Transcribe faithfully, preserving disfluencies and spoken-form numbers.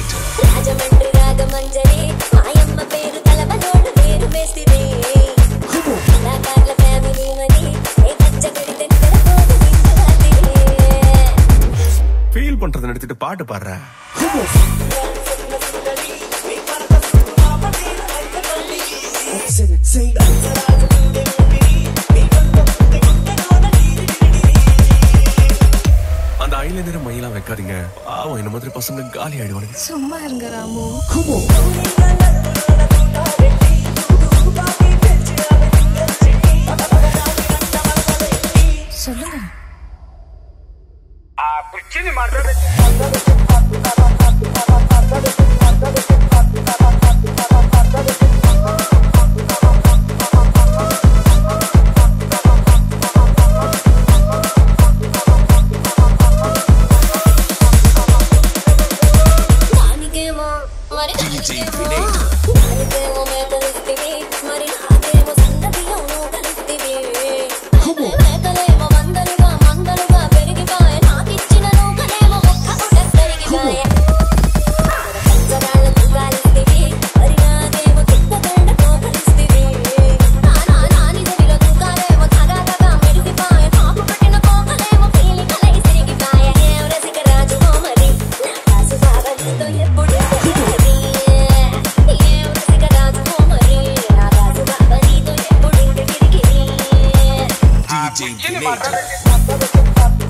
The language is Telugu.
V-VINATER. రాజమండ్రి రాగమంజరి మాయమ్మ పేరు తలబనోడు పేరు వేస్తిది కళాకారుల ఫ్యామిలీ మని ఏ కచ్చగడితే తెరపోదు విందువాది ఫీల్ பண்றது நடத்திட்டு பாட்டு பாடுறா அந்த ஐலேந்திர மையெல்லாம் வைக்காதீங்க பாவம் என்ன மாதிரி பசங்க காலி ஆயிடுவானுங்க சும்மா இருங்க ராமு சொல்லுங்க ಆ ಕುರ್ಚಿನಿ ಮಾಡ್ತಾರೆ D J-VINATER. D J-VINATER.